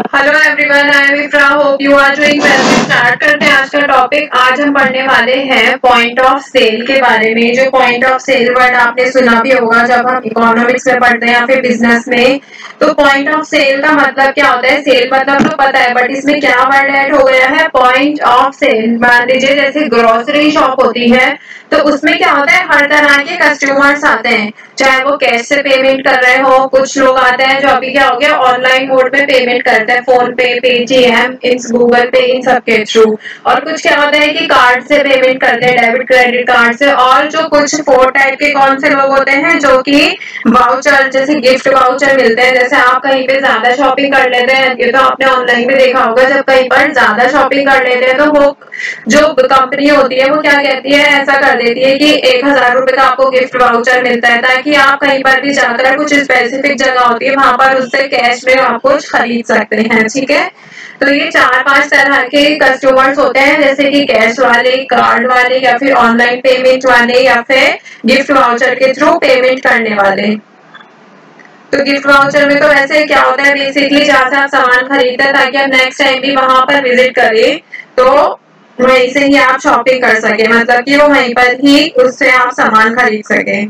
Hello everyone, I am Ifra, hope you are doing well. Start करते हैं आज का टॉपिक। आज हम पढ़ने वाले हैं पॉइंट ऑफ सेल के बारे में। जो पॉइंट ऑफ सेल वर्ड आपने सुना भी होगा जब हम इकोनॉमिक्स में पढ़ते हैं या फिर बिजनेस में। तो पॉइंट ऑफ सेल का मतलब क्या होता है? सेल मतलब तो पता है, बट इसमें क्या वर्ड ऐड हो गया है? Point of sale. मान लीजिए जैसे ग्रोसरी शॉप होती है तो उसमें क्या होता है, हर तरह के कस्टमर्स आते हैं, चाहे वो कैश से पेमेंट कर रहे हो। कुछ लोग आते हैं जो अभी क्या हो गया, ऑनलाइन मोड में पेमेंट करते हैं, फोन पे, पेटीएम, गूगल पे, इन सब के थ्रू। और कुछ क्या होता है कि कार्ड से पेमेंट करते हैं, डेबिट क्रेडिट कार्ड से। और जो कुछ 4 टाइप के कौन से लोग होते हैं जो कि वाउचर, जैसे गिफ्ट वाउचर मिलते हैं। जैसे आप कहीं पे ज्यादा शॉपिंग कर लेते हैं, ये तो आपने ऑनलाइन में देखा होगा, जब कहीं पर ज्यादा शॉपिंग कर लेते हैं तो वो जो कंपनी होती है वो क्या कहती है, ऐसा कर देती है कि 1000 रुपए का आपको गिफ्ट वाउचर मिलता है, ताकि आप कहीं पर भी जाकर, कुछ स्पेसिफिक जगह होती है वहां पर उससे कैश में आप कुछ खरीद सकते हैं। ठीक है, तो ये 4-5 तरह के कस्टमर्स होते हैं, जैसे कि कैश वाले, कार्ड वाले, या फिर ऑनलाइन पेमेंट वाले, या फिर गिफ्ट वाउचर के थ्रू पेमेंट करने वाले। तो गिफ्ट वाउचर में तो वैसे क्या होता है, बेसिकली जहाँ से आप सामान खरीदते हैं ताकि आप नेक्स्ट टाइम भी वहां पर विजिट करें तो वहीं से ही आप शॉपिंग कर सके, मतलब कि वो वहीं पर ही उससे आप सामान खरीद सके।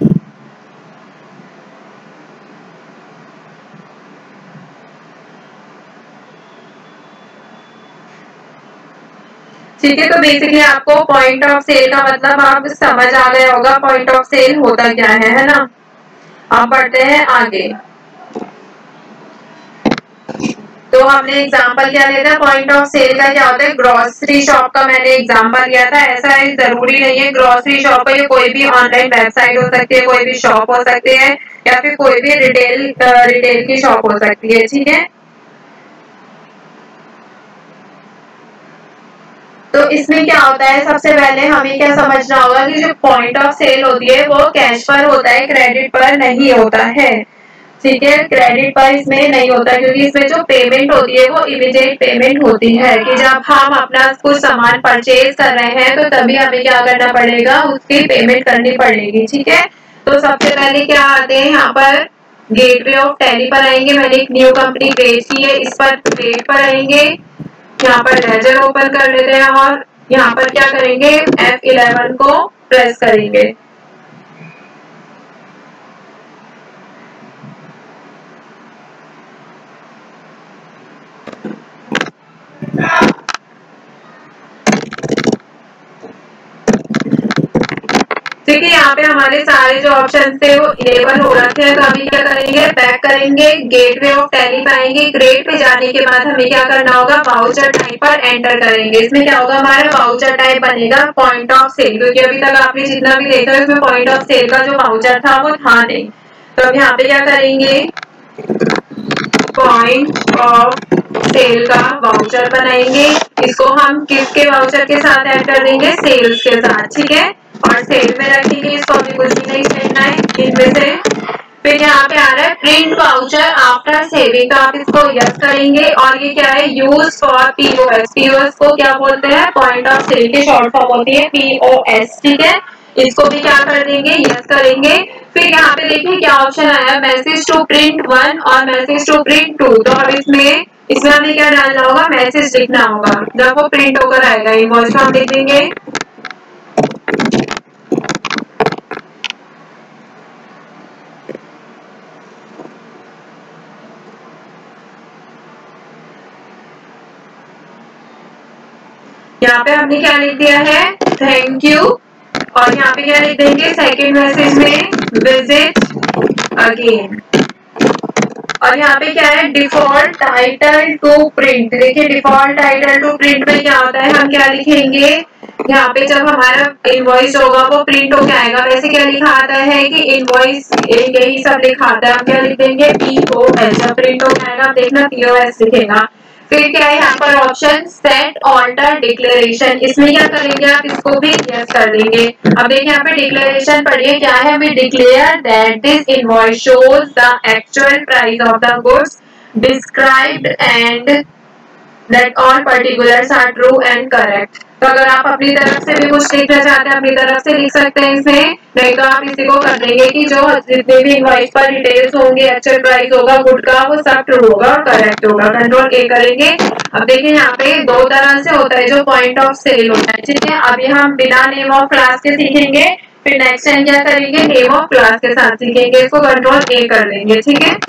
ठीक है, तो बेसिकली आपको पॉइंट ऑफ सेल का मतलब आप समझ आ गया होगा, पॉइंट ऑफ सेल होता क्या है ना। आप बढ़ते हैं आगे। तो हमने एग्जांपल क्या लिया था पॉइंट ऑफ सेल का? क्या होता है, ग्रोसरी शॉप का मैंने एग्जांपल लिया था। ऐसा है, जरूरी नहीं है ग्रोसरी शॉप का, ये कोई भी ऑनलाइन वेबसाइट हो सकती है, कोई भी शॉप हो सकती है, या फिर कोई भी रिटेल की शॉप हो सकती है। ठीक है, तो इसमें क्या होता है, सबसे पहले हमें क्या समझना होगा कि जो पॉइंट ऑफ सेल होती है वो कैश पर होता है, क्रेडिट पर नहीं होता है। ठीक है, क्रेडिट पर इसमें नहीं होता, क्योंकि इसमें जो पेमेंट होती है वो इमीडिएट पेमेंट होती है, कि जब हम अपना कुछ सामान परचेज कर रहे हैं तो तभी हमें क्या करना पड़ेगा, उसकी पेमेंट करनी पड़ेगी। ठीक है, तो सबसे पहले क्या आते हैं यहाँ पर, गेटवे ऑफ टैली पर आएंगे। मैंने एक न्यू कंपनी क्रिएट की है, इस पर क्रिएट पर आएंगे, यहाँ पर लेजर ओपन कर लेते हैं और यहाँ पर क्या करेंगे, F11 को प्रेस करेंगे। ठीक है, यहाँ पे हमारे सारे जो ऑप्शन थे वो इनेबल हो रखे हैं, तो अभी क्या करेंगे, बैक करेंगे, गेटवे ऑफ टैली पे आएंगे। ग्रेड पे जाने के बाद हमें क्या करना होगा, वाउचर टाइप पर एंटर करेंगे। इसमें क्या होगा, हमारा वाउचर टाइप बनेगा पॉइंट ऑफ सेल, क्योंकि अभी तक आपने जितना भी देखा है उसमें पॉइंट ऑफ सेल का जो वाउचर था वो था नहीं। तो अब यहाँ पे क्या करेंगे, पॉइंट ऑफ सेल का वाउचर बनाएंगे। इसको हम किसके वाउचर के साथ ऐड कर देंगे, सेल्स के साथ। ठीक है, और सेल में रखेंगे, इसको अभी कुछ भी नहीं छेड़ना है इनमें से। फिर यहाँ पे आ रहा है प्रिंट वाउचर आफ्टर सेविंग, तो आप इसको यस करेंगे। और ये क्या है, यूज फॉर पीओएस। पीओएस को क्या बोलते हैं, पॉइंट ऑफ सेल की शॉर्ट फॉर्म होती है पीओएस। ठीक है, इसको भी क्या कर देंगे, यस करेंगे। फिर यहाँ पे देखिए क्या ऑप्शन आया, मैसेज टू प्रिंट 1 और मैसेज टू प्रिंट 2। तो अब इसमें हमें क्या डालना होगा, मैसेज लिखना होगा। जब वो प्रिंट होकर आएगा इनवॉइस हम लिख देंगे। यहाँ पे हमने क्या लिख दिया है, थैंक यू। और यहाँ पे क्या लिख देंगे, सेकेंड मैसेज में विजिट अगेन। और यहाँ पे क्या है, डिफॉल्ट टाइटल टू प्रिंट। देखिए डिफॉल्ट टाइटल टू प्रिंट में क्या होता है, हम क्या लिखेंगे, यहाँ पे जब हमारा इनवॉइस होगा वो प्रिंट होके आएगा, वैसे क्या लिखा आता है कि इनवॉइस, यही सब लिखा आता है। हम क्या लिख देंगे, पीओएस। जब प्रिंट होके आएगा देखना पीओएस लिखेगा। फिर क्या है यहाँ पर ऑप्शन, सेट ऑल्टर डिक्लेरेशन। इसमें क्या करेंगे आप, इसको भी यस कर देंगे। अब देखिए यहाँ पे डिक्लेरेशन पढ़िए क्या है, we declare that this invoice shows the actual price of the goods described and that all particulars are true and correct. तो अगर आप अपनी तरफ से भी कुछ लिखना चाहते हैं, अपनी तरफ से लिख सकते हैं इसमें। नहीं तो आप इसी को कर देंगे कि जो जितने भी इनवॉइस पर डिटेल्स होंगे, एक्चुअल प्राइस होगा गुड का, वो सब ट्रू होगा, करेक्ट होगा। कंट्रोल ए करेंगे। अब देखिए यहाँ पे दो तरह से होता है जो पॉइंट ऑफ सेल होता है, ठीक है। अभी हम बिना नेम ऑफ क्लास के सीखेंगे, फिर नेक्स्ट टाइम क्या करेंगे, नेम ऑफ क्लास के साथ सीखेंगे। इसको कंट्रोल ए कर देंगे, ठीक है।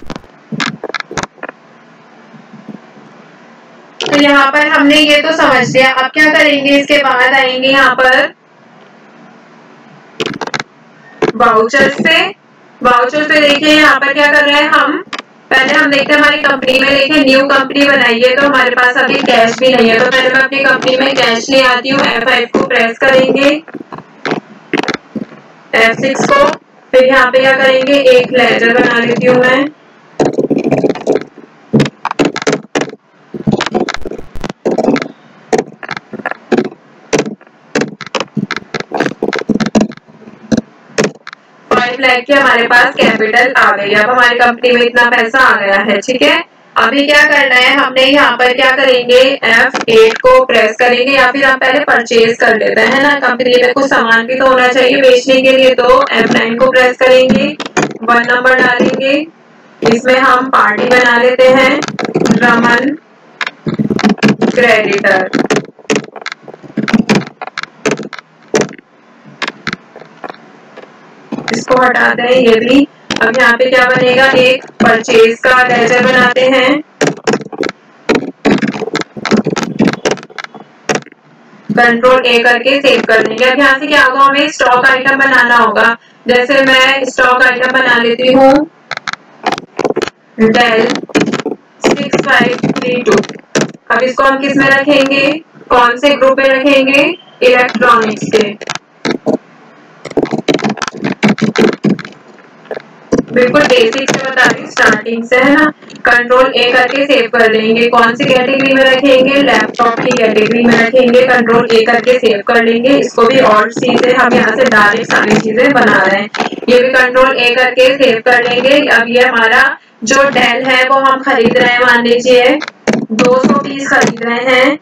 तो यहाँ पर हमने ये तो समझ लिया। अब क्या करेंगे, इसके बाद आएंगे यहाँ पर वाउचर से। वाउचर से देखिए यहाँ पर क्या कर रहे हैं हम, पहले हम देखते हैं हमारी कंपनी में, देखिए न्यू कंपनी बनाई है तो हमारे पास अभी कैश भी नहीं है, तो पहले मैं अपनी कंपनी में कैश ले आती हूँ। F5 को प्रेस करेंगे, F6 को, फिर यहाँ पे क्या करेंगे, एक लेजर बना लेती हूँ मैं। लाइक कि हमारे पास कैपिटल आ गई, अब हमारी कंपनी में इतना पैसा आ गया है, ठीक है। अभी क्या करना है, हमने यहाँ पर क्या करेंगे, F8 को प्रेस करेंगे, या फिर हम पहले परचेज कर लेते हैं ना, कंपनी में कुछ सामान भी तो होना चाहिए बेचने के लिए, तो F9 को प्रेस करेंगे, 1 नंबर डालेंगे, इसमें हम पार्टी बना लेते हैं, रमन क्रेडिटर। इसको हटा दें ये भी। अब यहाँ पे क्या बनेगा, एक परचेज का लेजर बनाते हैं, कंट्रोल ए करके सेव कर देंगे। अब यहाँ से क्या होगा, हमें स्टॉक आइटम बनाना होगा। जैसे मैं स्टॉक आइटम बना लेती हूँ, डेल 6532। अब इसको हम किस में रखेंगे, कौन से ग्रुप में रखेंगे, इलेक्ट्रॉनिक्स के। बिल्कुल बेसिक से बता रही हूँ, स्टार्टिंग से, है ना। कंट्रोल ए करके सेव कर देंगे। कौन सी कैटेगरी में रखेंगे, लैपटॉप की कैटेगरी में रखेंगे, कंट्रोल ए करके सेव कर लेंगे। इसको भी और चीजें हम यहाँ से डायरेक्ट सारी चीजें बना रहे हैं, ये भी कंट्रोल ए करके सेव कर लेंगे। अब ये हमारा जो डेल है वो हम खरीद रहे हैं, मान लीजिए 200 पीस खरीद रहे हैं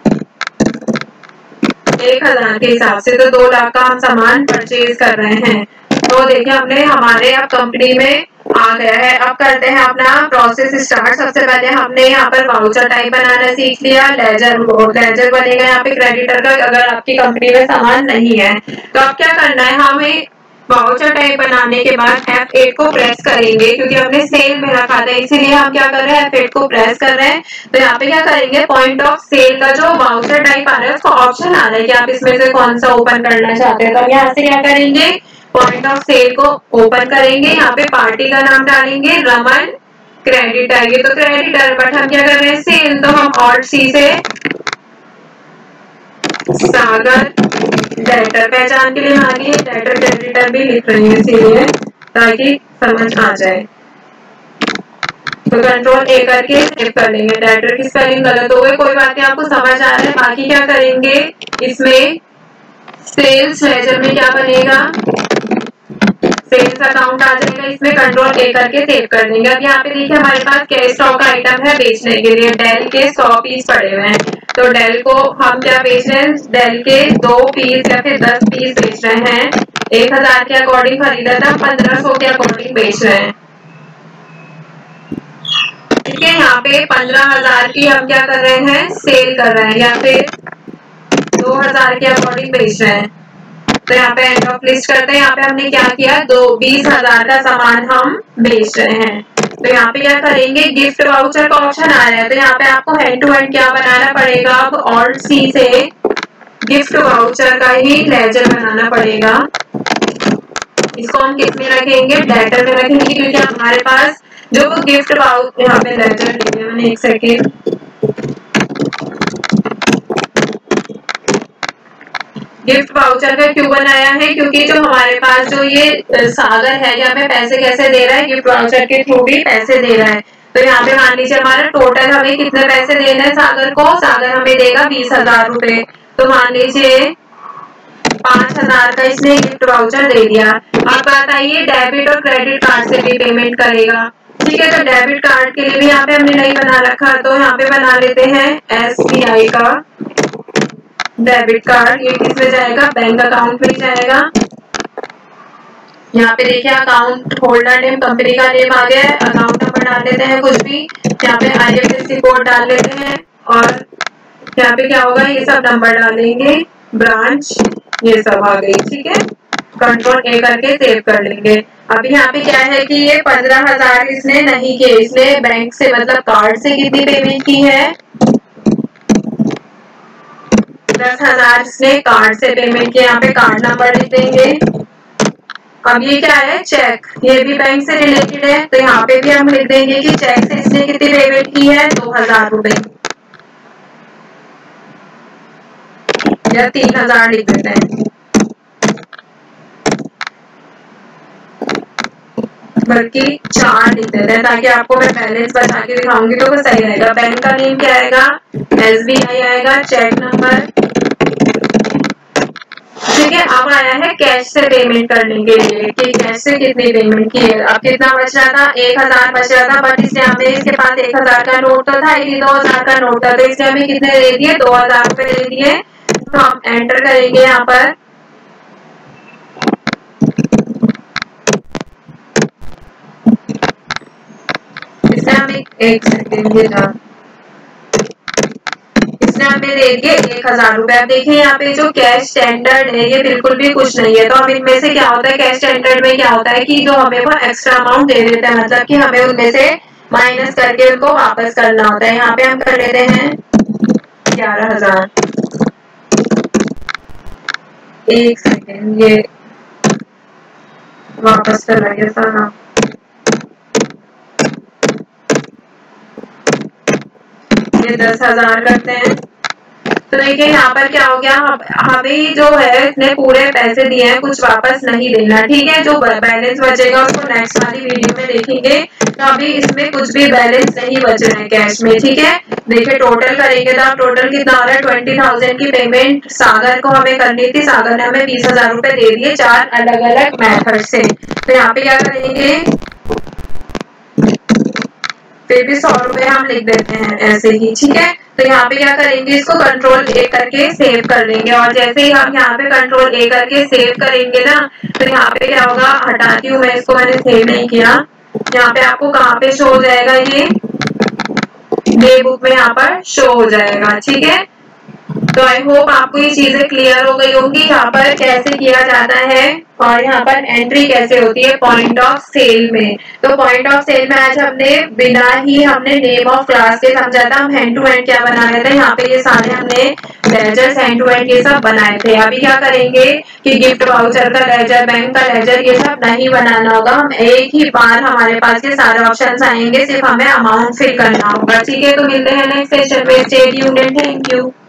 1000 के हिसाब से, तो 2 लाख का हम सामान परचेज कर रहे हैं। तो देखिए हमने हमारे अब कंपनी में आ गया है। अब करते हैं अपना प्रोसेस स्टार्ट। सबसे पहले हमने यहाँ पर वाउचर टाइप बनाना सीख लिया, लेजर बनेगा यहाँ पे क्रेडिटर का, अगर आपकी कंपनी में सामान नहीं है। तो अब क्या करना है, हमें वाउचर टाइप बनाने के बाद F8 को प्रेस करेंगे, क्योंकि हमने सेल में रखा था, इसीलिए हम क्या कर रहे हैं, F8 को प्रेस कर रहे हैं। तो यहाँ पे क्या करेंगे, पॉइंट ऑफ सेल का जो वाउचर टाइप आ रहा है उसका ऑप्शन आ रहा है कि आप इसमें से कौन सा ओपन करना चाहते हैं। तो यहाँ से क्या करेंगे, पॉइंट ऑफ सेल को ओपन करेंगे, यहाँ पे पार्टी का नाम डालेंगे, रमन क्रेडिटर। ये तो क्रेडिटर, बट हम क्या कर रहे हैं, सेल, तो हम ऑल्ट सी से सागर डेटर पहचान के लिए मानिए, डेटर क्रेडिटर भी लिख रहे हैं इसीलिए, ताकि समझ आ जाए। तो कंट्रोल ए करके सेव कर लेंगे। डेटर की स्पेलिंग गलत हो गई, कोई बात नहीं, आपको समझ आ रहा है। बाकी क्या करेंगे, इसमें सेल्स लेजर में क्या बनेगा, सेल्स अकाउंट आ जाएगा, इसमें कंट्रोल ए करके सेव कर देंगे। अब यहाँ पे देखिए हमारे पास क्या स्टॉक आइटम है बेचने के लिए, डेल के 100 पीस पड़े हुए हैं। तो डेल को हम क्या बेच रहे हैं, डेल के 2 पीस या फिर 10 पीस बेच रहे हैं। 1000 के अकॉर्डिंग खरीदा था, 1500 के अकॉर्डिंग बेच रहे हैं, ठीक है। यहाँ पे 15,000 की हम क्या कर रहे हैं, सेल कर रहे हैं, या फिर 2000 के अकॉर्डिंग बेच रहे हैं। तो यहाँ पे एंड ऑफ लिस्ट करते हैं। यहाँ पे हमने क्या किया, 20,000 का सामान हम बेच रहे हैं। तो यहाँ पे क्या करेंगे, गिफ्ट वाउचर का ऑप्शन आ रहा है, तो यहाँ पे आपको हैंड टू हैंड क्या बनाना पड़ेगा, अब ऑल्ट सी से गिफ्ट वाउचर का ही लेजर बनाना पड़ेगा। इसको हम किस में रखेंगे, डेटर में रखेंगे, क्योंकि हमारे पास जो गिफ्ट वाउचर, यहाँ पे लेजर लिया मैंने, एक सेकेंड, गिफ्ट वाउचर का क्यों बनाया है, क्योंकि जो हमारे पास जो ये सागर है, यहाँ पे पैसे कैसे दे रहा है, गिफ्ट वाउचर के थ्रू भी पैसे दे रहा है। तो यहाँ पे मान लीजिए हमारा टोटल हमें कितने पैसे देने हैं सागर को, सागर हमें देगा 20,000 रुपए। तो मान लीजिए 5,000 का इसने गिफ्ट वाउचर दे दिया। अब बात आइए डेबिट और क्रेडिट कार्ड से भी पेमेंट करेगा, ठीक है। तो डेबिट कार्ड के लिए भी यहाँ पे हमने नहीं बना रखा, तो यहाँ पे बना लेते हैं SBI का डेबिट कार्ड। ये किस में जाएगा, बैंक अकाउंट में जाएगा। यहाँ पे देखिए अकाउंट होल्डर नेम कंपनी का नेम आ गया है, अकाउंट नंबर डाल लेते हैं कुछ भी, यहाँ पे IFSC कोड डाल लेते हैं और यहाँ पे क्या होगा ये सब नंबर डालेंगे, ब्रांच ये सब आ गई, ठीक है। कंट्रोल A करके सेव कर लेंगे। अभी यहाँ पे क्या है कि ये 15,000 इसने नहीं किए, इसने बैंक से मतलब कार्ड से कितनी पेमेंट की है, 10,000 इसने कार्ड से पेमेंट किया। यहाँ पे कार्ड नंबर लिख देंगे। अब ये क्या है, चेक, ये भी बैंक से रिलेटेड है, तो यहाँ पे भी हम लिख देंगे कि चेक से इसने कितनी पेमेंट की है, 2,000 रुपए या 3,000 लिख देते हैं, बल्कि 4 लिख देते हैं ताकि आपको मैं बैलेंस बता के दिखाऊंगी तो वो सही रहेगा। बैंक का नेम क्या आएगा, SBI आएगा, चेक नंबर, ठीक है। अब आया है कैश से पेमेंट करने के लिए कि कैश से कितनी पेमेंट की है। अब कितना बच रहा था, 1,000 बच रहा था, बट इसने हमें, इसके पास 1,000 का नोट तो था ही, 2,000 का नोट था, तो इसने हमें कितने दे दिए, 2,000 रुपए दे दिए। तो हम एंटर करेंगे यहाँ पर, इसने हमें एक सेकेंड इसने हमें दे दिए 1,000 रुपए। अब देखिए यहाँ पे जो कैश स्टैंडर्ड है ये बिल्कुल भी कुछ नहीं है, तो अब इनमें से क्या होता है, कैश स्टैंडर्ड में क्या होता है कि जो हमें वो एक्स्ट्रा अमाउंट दे देता है, मतलब कि हमें उनमें से माइनस करके उनको वापस करना होता है। यहाँ पे हम कर लेते हैं 11,000। एक सेकेंड, ये वापस कर लगे सारा, ये 10,000 करते हैं। तो देखिए यहाँ पर क्या हो गया, हमें जो है इतने पूरे पैसे दिए हैं, कुछ वापस नहीं देना, ठीक है। जो बैलेंस बचेगा उसको नेक्स्ट वाली वीडियो में देखेंगे। तो अभी इसमें कुछ भी बैलेंस नहीं बच रहा है कैश में, ठीक है। देखिए टोटल करेंगे तो टोटल कितना आ रहा है, 20,000 की पेमेंट सागर को हमें करनी थी, सागर ने हमें 20,000 रुपए दे दिए 4 अलग अलग मेथड से। तो यहाँ पे क्या करेंगे, फिर भी 100 रुपए हम लिख देते हैं ऐसे ही, ठीक है। तो यहाँ पे क्या करेंगे, इसको कंट्रोल A करके सेव कर देंगे, और जैसे ही हम यहाँ पे कंट्रोल A करके सेव करेंगे ना, तो यहाँ पे क्या होगा, हटाती हूँ मैं इसको, मैंने सेव नहीं किया। यहाँ पे आपको कहाँ पे शो हो जाएगा, ये डे बुक में यहाँ पर शो हो जाएगा, ठीक है। तो आई होप आपको ये चीजें क्लियर हो गई होंगी, यहाँ पर कैसे किया जाता है और यहाँ पर एंट्री कैसे होती है पॉइंट ऑफ सेल में। तो पॉइंट ऑफ सेल में आज हमने बिना ही हमने नेम ऑफ क्लास के समझा था, हम हैंड टू हैंड क्या बना रहे थे, यहाँ पे ये सारे हमने लेजर्स हैंड टू हैंड ये सब बनाए थे। अभी क्या करेंगे कि गिफ्ट वाउचर का लेजर, बैंक का लेजर, ये सब नहीं बनाना होगा, हम एक ही बार हमारे पास ये सारे ऑप्शन आएंगे, सिर्फ हमें अमाउंट फिल करना होगा, ठीक है। तो मिलते हैं नेक्स्ट सेशन में, stay tuned and thank you.